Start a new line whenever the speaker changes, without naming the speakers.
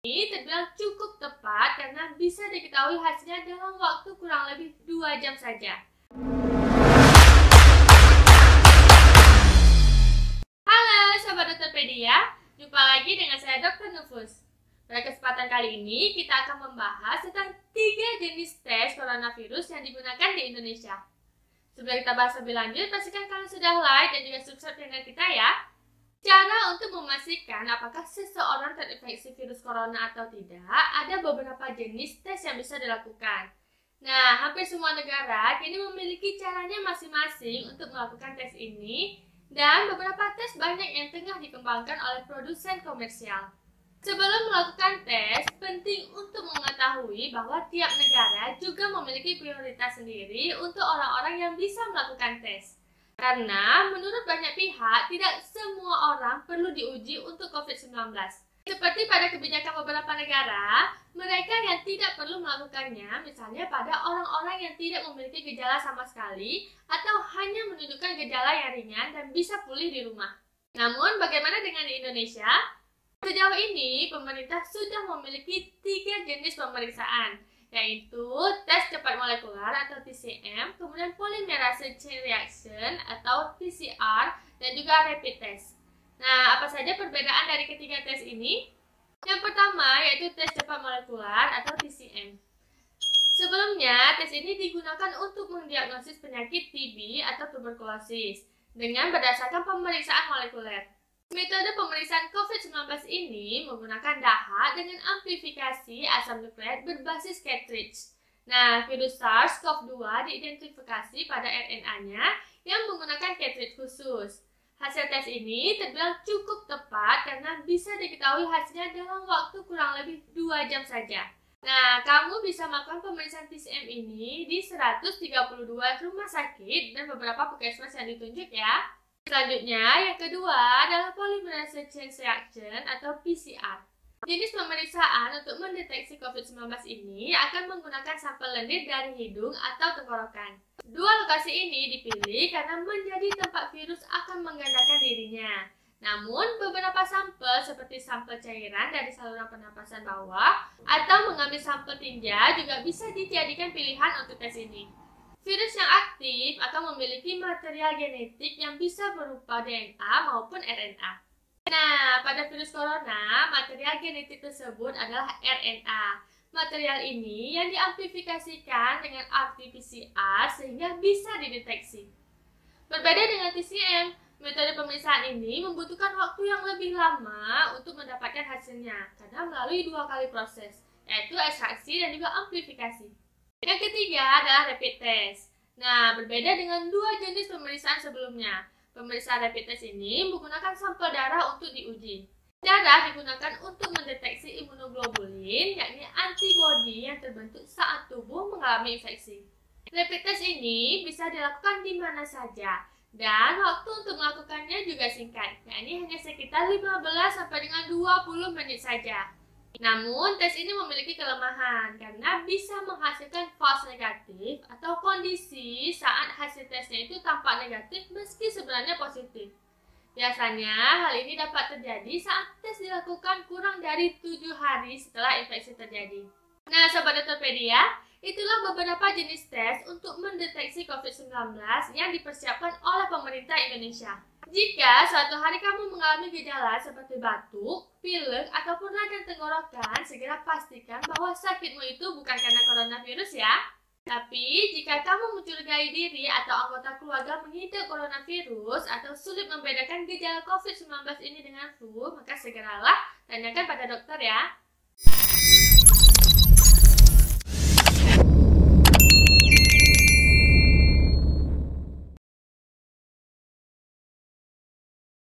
Ini terbilang cukup tepat karena bisa diketahui hasilnya dalam waktu kurang lebih 2 jam saja. Halo Sobat Dokterpedia, jumpa lagi dengan saya Dr. Nufus. Pada kesempatan kali ini kita akan membahas tentang 3 jenis tes coronavirus yang digunakan di Indonesia. Sebelum kita bahas lebih lanjut, pastikan kalian sudah like dan juga subscribe channel kita ya. Cara untuk memastikan apakah seseorang terinfeksi virus corona atau tidak, ada beberapa jenis tes yang bisa dilakukan. Nah, hampir semua negara kini memiliki caranya masing-masing untuk melakukan tes ini, dan beberapa tes banyak yang tengah dikembangkan oleh produsen komersial. Sebelum melakukan tes, penting untuk mengetahui bahwa tiap negara juga memiliki prioritas sendiri untuk orang-orang yang bisa melakukan tes. Karena menurut banyak pihak, tidak semua orang perlu diuji untuk COVID-19. Seperti pada kebijakan beberapa negara, mereka yang tidak perlu melakukannya, misalnya pada orang-orang yang tidak memiliki gejala sama sekali, atau hanya menunjukkan gejala yang ringan dan bisa pulih di rumah. Namun, bagaimana dengan di Indonesia? Sejauh ini, pemerintah sudah memiliki 3 jenis pemeriksaan, yaitu tes cepat molekuler atau TCM, kemudian polymerase chain reaction atau PCR, dan juga rapid test. Nah, apa saja perbedaan dari ketiga tes ini? Yang pertama yaitu tes cepat molekuler atau TCM. Sebelumnya, tes ini digunakan untuk mendiagnosis penyakit TB atau tuberkulosis dengan berdasarkan pemeriksaan molekuler. Metode pemeriksaan COVID-19 ini menggunakan dahak dengan amplifikasi asam nukleat berbasis cartridge. Nah, virus SARS-CoV-2 diidentifikasi pada RNA-nya yang menggunakan cartridge khusus. Hasil tes ini terbilang cukup tepat karena bisa diketahui hasilnya dalam waktu kurang lebih 2 jam saja. Nah, kamu bisa melakukan pemeriksaan TCM ini di 132 rumah sakit dan beberapa puskesmas yang ditunjuk ya. Selanjutnya, yang kedua adalah polymerase chain reaction atau PCR. Jenis pemeriksaan untuk mendeteksi COVID-19 ini akan menggunakan sampel lendir dari hidung atau tenggorokan. 2 lokasi ini dipilih karena menjadi tempat virus akan menggandakan dirinya. Namun, beberapa sampel seperti sampel cairan dari saluran pernapasan bawah atau mengambil sampel tinja juga bisa dijadikan pilihan untuk tes ini. Virus yang aktif akan memiliki material genetik yang bisa berupa DNA maupun RNA. Nah, pada virus corona, material genetik tersebut adalah RNA. Material ini yang diamplifikasikan dengan RT-PCR sehingga bisa dideteksi. Berbeda dengan TCM, metode pemeriksaan ini membutuhkan waktu yang lebih lama untuk mendapatkan hasilnya karena melalui 2 kali proses, yaitu ekstraksi dan juga amplifikasi. Yang ketiga adalah rapid test. Nah, berbeda dengan 2 jenis pemeriksaan sebelumnya. Pemeriksaan rapid test ini menggunakan sampel darah untuk diuji. Darah digunakan untuk mendeteksi imunoglobulin, yakni antibodi yang terbentuk saat tubuh mengalami infeksi. Rapid test ini bisa dilakukan di mana saja, dan waktu untuk melakukannya juga singkat, yakni hanya sekitar 15 sampai dengan 20 menit saja. Namun, tes ini memiliki kelemahan karena bisa menghasilkan false negatif atau kondisi saat hasil tesnya itu tampak negatif meski sebenarnya positif. Biasanya, hal ini dapat terjadi saat tes dilakukan kurang dari 7 hari setelah infeksi terjadi. Nah, Sobat Dokterpedia, itulah beberapa jenis tes untuk mendeteksi COVID-19 yang dipersiapkan oleh pemerintah Indonesia. Jika suatu hari kamu mengalami gejala seperti batuk, pilek, ataupun radang tenggorokan, segera pastikan bahwa sakitmu itu bukan karena coronavirus ya. Tapi, jika kamu mencurigai diri atau anggota keluarga mengidap coronavirus atau sulit membedakan gejala COVID-19 ini dengan flu, maka segeralah tanyakan pada dokter ya.